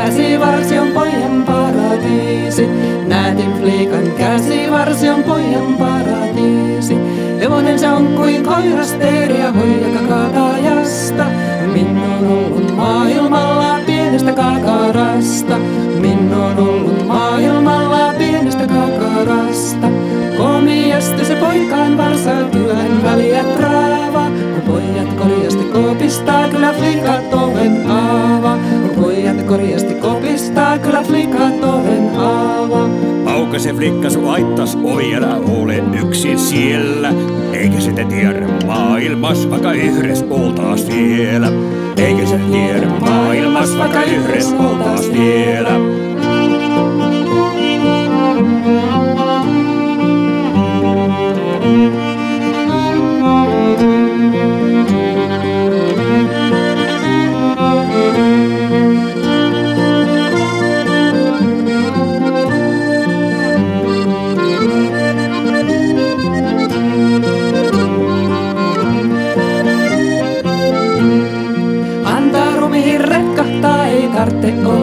käsivarsi on pojan paratiisi. Nätin fliikan käsivarsi on pojan paratiisi. Hevonen se on kuin koirasteeri ja hoijaka katajasta. Minun on ollut maailmalla pienestä kakarasta. Minun on ollut maailmalla pienestä kakarasta. Komiasti se poikaan varsaa kylän väliä traava. Kun pojat korjasti kopistaa, kyllä flikat oven aava. Kun pojat korjasti kopistaa, kyllä flikat oven aava. Auka se flikka sun aittas ovi, älä ole yksin siellä. Eikä sitä tiedä maailmas, vaikka yhdessä oltaas vielä. Eikä se tiedä maailmas, vaikka yhdessä oltaas vielä. Antaa rumiin retkahtaa, ei tarvitse